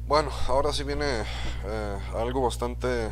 Bueno, ahora sí viene algo bastante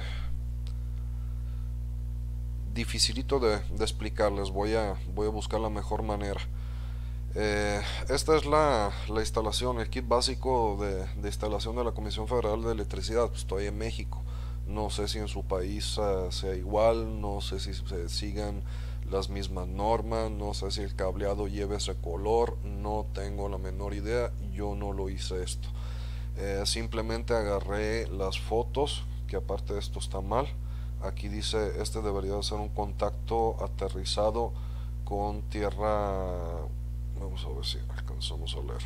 dificilito de explicarles. Voy a buscar la mejor manera. Esta es la instalación, el kit básico de instalación de la Comisión Federal de Electricidad. Pues estoy en México. No sé si en su país sea igual, no sé si se sigan las mismas normas, no sé si el cableado lleve ese color, no tengo la menor idea, yo no lo hice esto. Simplemente agarré las fotos, que aparte de esto está mal. Aquí dice, este debería ser un contacto aterrizado con tierra. Vamos a ver si alcanzamos a leer.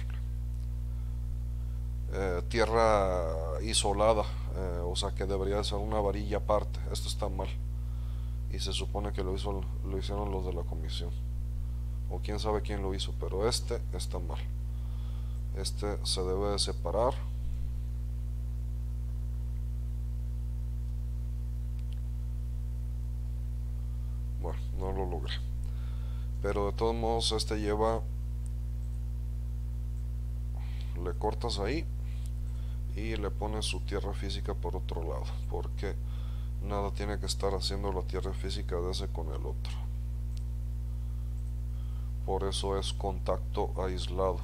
Tierra isolada, o sea que debería ser una varilla aparte. Esto está mal. Y se supone que lo hicieron los de la comisión. O quién sabe quién lo hizo, pero este está mal. Este se debe de separar. Bueno, no lo logré. Pero de todos modos este lleva, le cortas ahí y le pones su tierra física por otro lado, porque nada tiene que estar haciendo la tierra física de ese con el otro. Por eso es contacto aislado.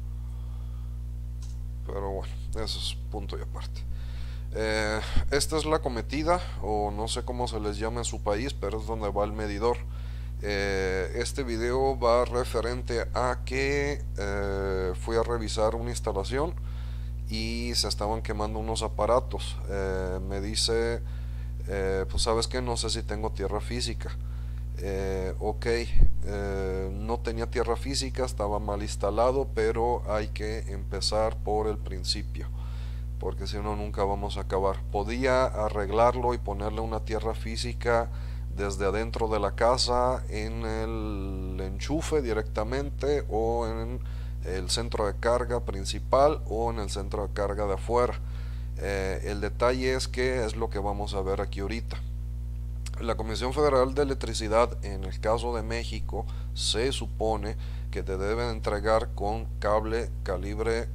Pero bueno, eso es punto y aparte. Esta es la cometida, o no sé cómo se les llama en su país, pero es donde va el medidor. Este video va referente a que fui a revisar una instalación y se estaban quemando unos aparatos. Me dice, pues sabes que no sé si tengo tierra física. Ok, no tenía tierra física, estaba mal instalado, pero hay que empezar por el principio, porque si no nunca vamos a acabar. Podía arreglarlo y ponerle una tierra física desde adentro de la casa en el enchufe directamente, o en el centro de carga principal, o en el centro de carga de afuera. El detalle es que es lo que vamos a ver aquí ahorita. La Comisión Federal de Electricidad, en el caso de México, se supone que te deben entregar con cable calibre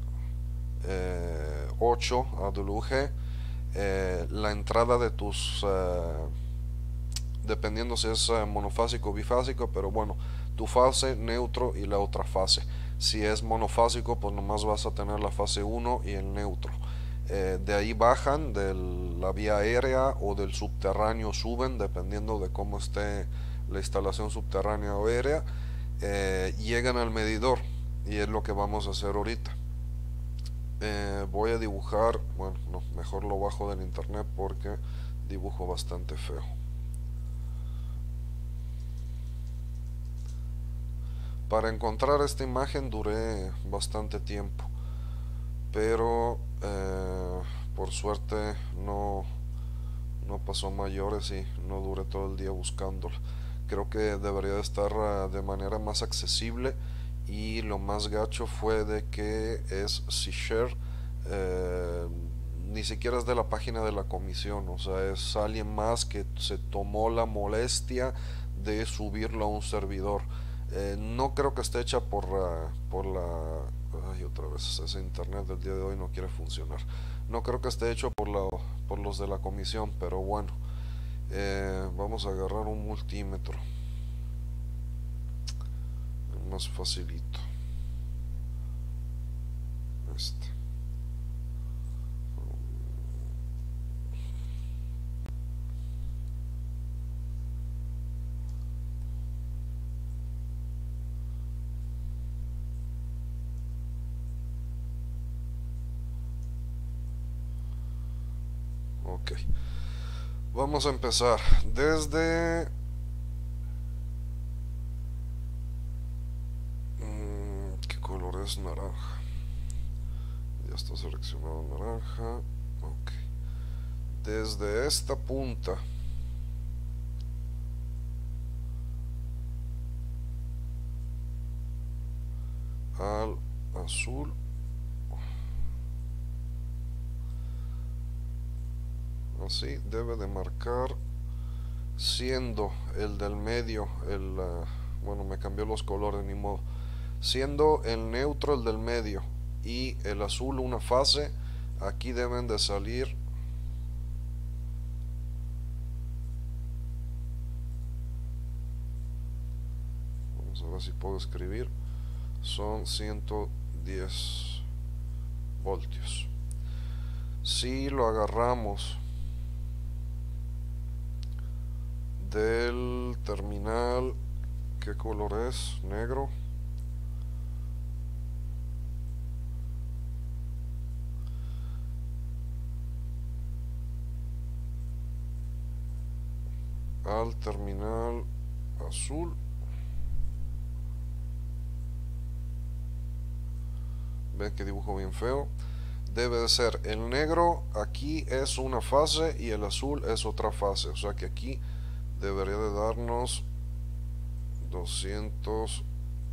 8 AWG la entrada de tus, dependiendo si es monofásico o bifásico, pero bueno, tu fase, neutro y la otra fase. Si es monofásico, pues nomás vas a tener la fase 1 y el neutro. De ahí bajan de la vía aérea o del subterráneo, suben dependiendo de cómo esté la instalación subterránea o aérea. Llegan al medidor, y es lo que vamos a hacer ahorita. Voy a dibujar, bueno, no, mejor lo bajo del internet porque dibujo bastante feo. Para encontrar esta imagen duré bastante tiempo, pero por suerte no pasó mayores y no duré todo el día buscándola. Creo que debería de estar de manera más accesible, y lo más gacho fue de que es C-Share, ni siquiera es de la página de la comisión, o sea, es alguien más que se tomó la molestia de subirlo a un servidor. No creo que esté hecha por la... Ay, otra vez, ese internet del día de hoy no quiere funcionar. No creo que esté hecho por los de la comisión, pero bueno. Vamos a agarrar un multímetro. Más facilito. Este. Ok. Vamos a empezar desde... ¿Qué color es? Naranja. Ya está seleccionado naranja. Ok. Desde esta punta al azul, así debe de marcar, siendo el del medio bueno, me cambió los colores, ni modo, siendo el neutro el del medio y el azul una fase. aquí deben de salir, vamos a ver si puedo escribir, son 110 voltios. Si lo agarramos del terminal, ¿qué color es? Negro. Al terminal azul, ven que dibujo bien feo. Debe de ser el negro, aquí es una fase y el azul es otra fase, o sea que aquí debería de darnos 220.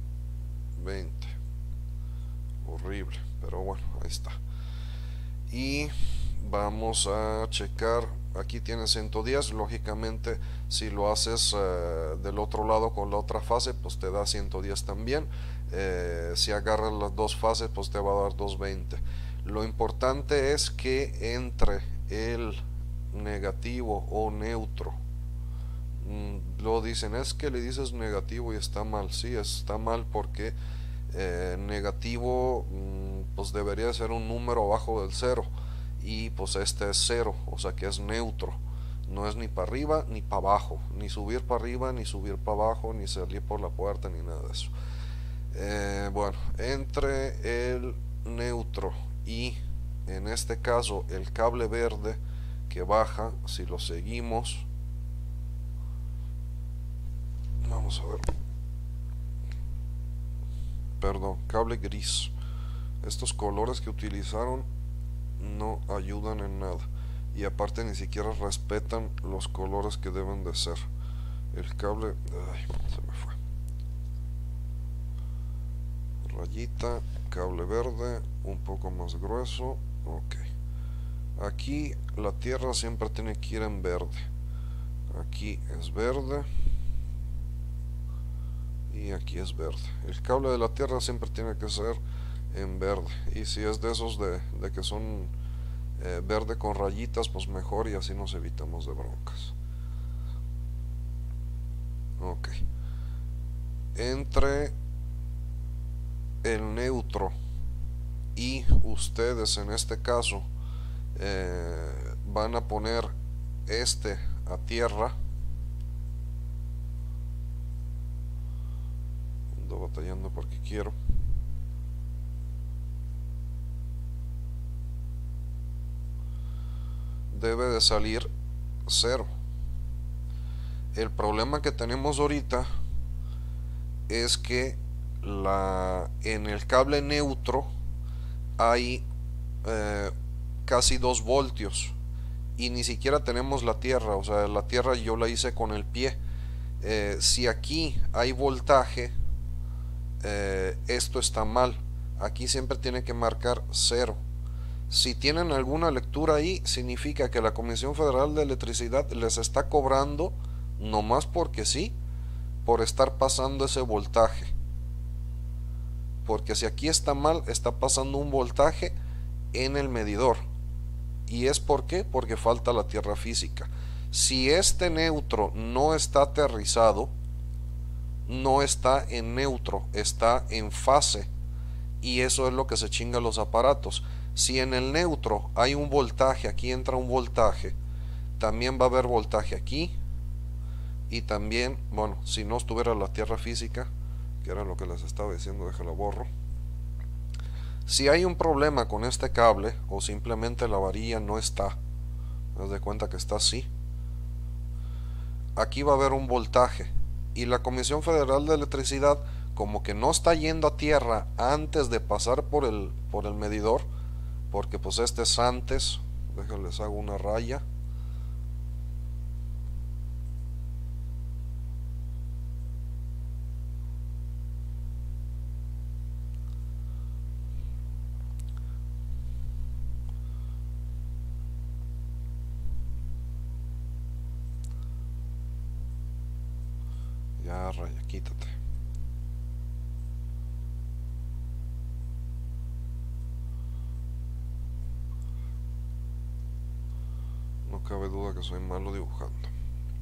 Horrible, pero bueno, ahí está. Y vamos a checar, aquí tiene 110, lógicamente si lo haces del otro lado con la otra fase, pues te da 110 también. Si agarras las dos fases, pues te va a dar 220. Lo importante es que entre el negativo o neutro, lo dicen, es que le dices negativo y está mal. Sí, está mal porque negativo pues debería ser un número abajo del cero, y pues este es cero, o sea que es neutro, no es ni para arriba ni para abajo, ni subir para arriba ni subir para abajo, ni salir por la puerta ni nada de eso. Bueno, entre el neutro y en este caso el cable verde que baja, si lo seguimos, vamos a ver, perdón, cable gris, estos colores que utilizaron no ayudan en nada, y aparte ni siquiera respetan los colores que deben de ser. El cable, ay, se me fue, rayita, cable verde, un poco más grueso, ok. Aquí la tierra siempre tiene que ir en verde, aquí es verde y aquí es verde. El cable de la tierra siempre tiene que ser en verde, y si es de esos de que son verde con rayitas, pues mejor, y así nos evitamos de broncas. Ok, entre el neutro y ustedes en este caso van a poner este a tierra. Ando batallando porque quiero. Debe de salir 0. El problema que tenemos ahorita es que en el cable neutro hay casi 2 voltios y ni siquiera tenemos la tierra, o sea, la tierra yo la hice con el pie. Si aquí hay voltaje, esto está mal, aquí siempre tiene que marcar 0. Si tienen alguna lectura ahí, significa que la Comisión Federal de Electricidad les está cobrando, nomás porque sí, por estar pasando ese voltaje. Porque si aquí está mal, está pasando un voltaje en el medidor. ¿Y es por qué? Porque falta la tierra física. Si este neutro no está aterrizado, no está en neutro, está en fase. Y eso es lo que se chinga los aparatos. Si en el neutro hay un voltaje, aquí entra un voltaje, también va a haber voltaje aquí. Y también, bueno, si no estuviera la tierra física, que era lo que les estaba diciendo, déjalo borro. Si hay un problema con este cable, o simplemente la varilla no está, haz de cuenta que está así, aquí va a haber un voltaje, y la Comisión Federal de Electricidad, como que no está yendo a tierra antes de pasar por el medidor, porque pues este es antes, déjenles hago una raya. Ya, raya, quítate. No cabe duda que soy malo dibujando.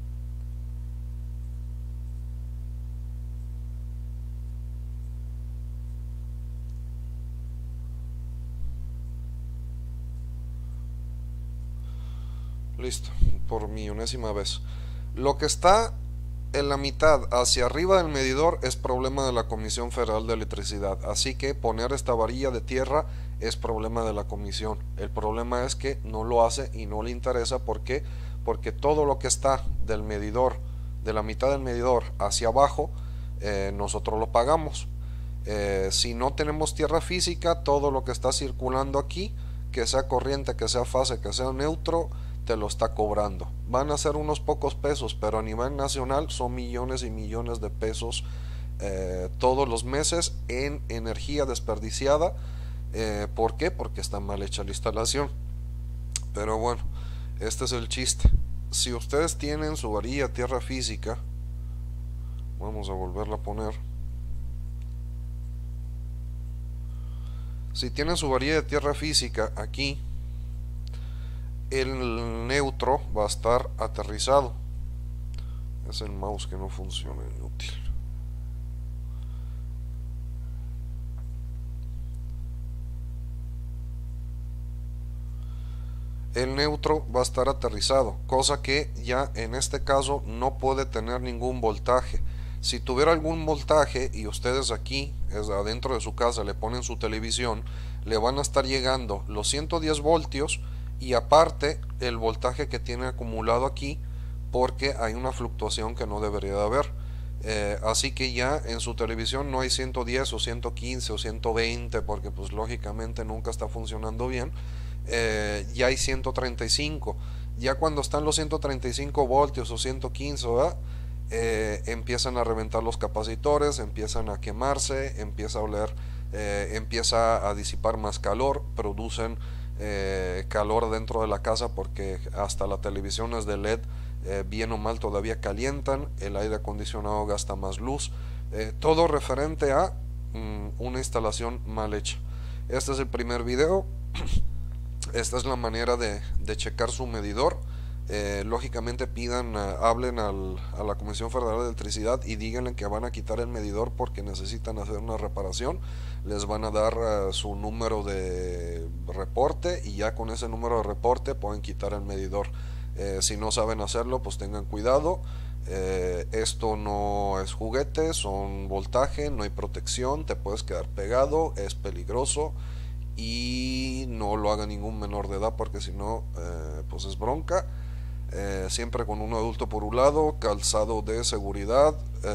Listo, por millonésima vez. Lo que está en la mitad hacia arriba del medidor es problema de la Comisión Federal de Electricidad. Así que poner esta varilla de tierra es problema de la comisión. El problema es que no lo hace y no le interesa. ¿Por qué? Porque todo lo que está del medidor, de la mitad del medidor hacia abajo, nosotros lo pagamos. Si no tenemos tierra física, todo lo que está circulando aquí, que sea corriente, que sea fase, que sea neutro, te lo está cobrando. Van a ser unos pocos pesos, pero a nivel nacional son millones y millones de pesos todos los meses en energía desperdiciada. ¿Por qué? Porque está mal hecha la instalación. Pero bueno, este es el chiste. Si ustedes tienen su varilla tierra física, vamos a volverla a poner. Si tienen su varilla de tierra física aquí, el neutro va a estar aterrizado. Es el mouse que no funciona, inútil. El neutro va a estar aterrizado, cosa que ya en este caso no puede tener ningún voltaje. Si tuviera algún voltaje y ustedes aquí, adentro de su casa, le ponen su televisión, le van a estar llegando los 110 voltios y aparte el voltaje que tiene acumulado aquí, porque hay una fluctuación que no debería de haber. Así que ya en su televisión no hay 110 o 115 o 120, porque pues lógicamente nunca está funcionando bien. Ya hay 135. Ya cuando están los 135 voltios o 115, ¿verdad? Empiezan a reventar los capacitores, empiezan a quemarse, empieza a oler, empieza a disipar más calor, producen calor dentro de la casa, porque hasta la televisión es de LED, bien o mal todavía calientan, el aire acondicionado gasta más luz, todo referente a una instalación mal hecha. Este es el primer video. Esta es la manera de checar su medidor. Lógicamente hablen a la Comisión Federal de Electricidad y díganle que van a quitar el medidor porque necesitan hacer una reparación. Les van a dar su número de reporte y ya con ese número de reporte pueden quitar el medidor. Si no saben hacerlo, pues tengan cuidado. Esto no es juguete, son voltaje, no hay protección, te puedes quedar pegado, es peligroso. Y no lo haga ningún menor de edad, porque si no, pues es bronca. Siempre con un adulto por un lado, calzado de seguridad,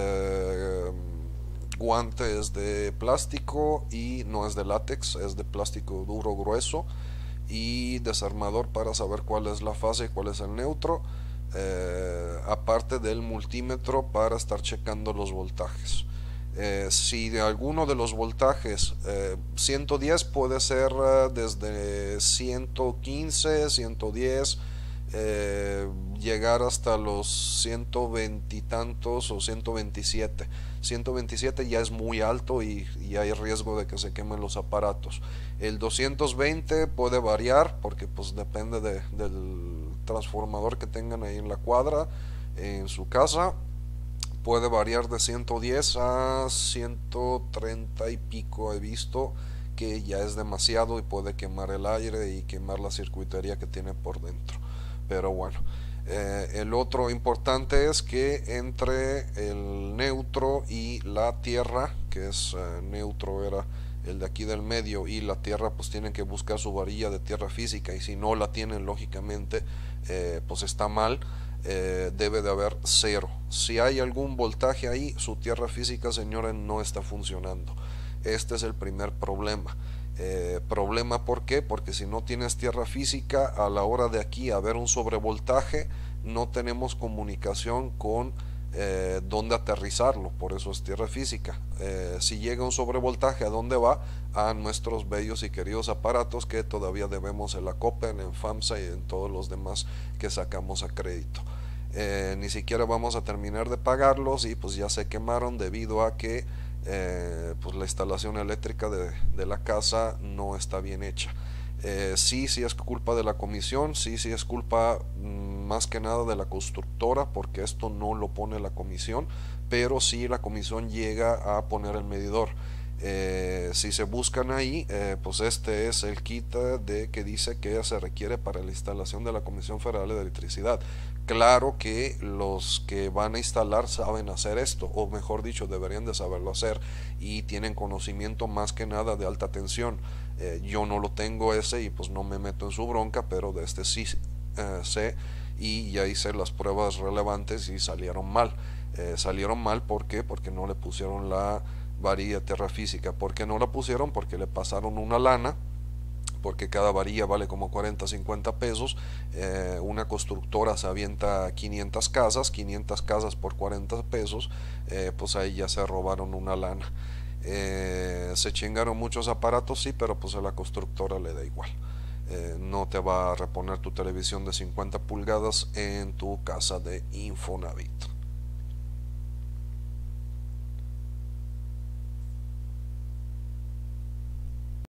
guantes de plástico y no es de látex, es de plástico duro grueso, y desarmador para saber cuál es la fase y cuál es el neutro, aparte del multímetro para estar checando los voltajes. Si de alguno de los voltajes, 110 puede ser desde 115, 110, llegar hasta los 120 y tantos o 127. 127 ya es muy alto y hay riesgo de que se quemen los aparatos. El 220 puede variar porque pues depende del transformador que tengan ahí en la cuadra, en su casa. Puede variar de 110 a 130 y pico, he visto, que ya es demasiado y puede quemar el aire y quemar la circuitería que tiene por dentro. Pero bueno, el otro importante es que entre el neutro y la tierra, que es neutro era el de aquí del medio, y la tierra, pues tienen que buscar su varilla de tierra física, y si no la tienen, lógicamente pues está mal. Debe de haber cero. Si hay algún voltaje ahí, su tierra física, señores, no está funcionando. Este es el primer problema. Problema, ¿por qué? Porque si no tienes tierra física, a la hora de aquí haber un sobrevoltaje, no tenemos comunicación con dónde aterrizarlo. Por eso es tierra física. Si llega un sobrevoltaje, ¿a dónde va? A nuestros bellos y queridos aparatos que todavía debemos en la Copen, en FAMSA y en todos los demás que sacamos a crédito. Ni siquiera vamos a terminar de pagarlos y pues ya se quemaron debido a que pues la instalación eléctrica de la casa no está bien hecha. Sí, sí es culpa de la comisión, sí, sí es culpa más que nada de la constructora, porque esto no lo pone la comisión, pero sí la comisión llega a poner el medidor. Si se buscan ahí, pues este es el kit de que dice que se requiere para la instalación de la Comisión Federal de Electricidad. Claro que los que van a instalar saben hacer esto, o mejor dicho, deberían de saberlo hacer y tienen conocimiento más que nada de alta tensión. Yo no lo tengo ese y pues no me meto en su bronca, pero de este sí sé y ya hice las pruebas relevantes y salieron mal. Salieron mal, ¿por qué? Porque no le pusieron la varilla terrafísica. ¿Por qué no la pusieron? Porque le pasaron una lana, porque cada varilla vale como 40, 50 pesos. Una constructora se avienta 500 casas por 40 pesos, pues ahí ya se robaron una lana. Se chingaron muchos aparatos, sí, pero pues a la constructora le da igual. No te va a reponer tu televisión de 50 pulgadas en tu casa de Infonavit.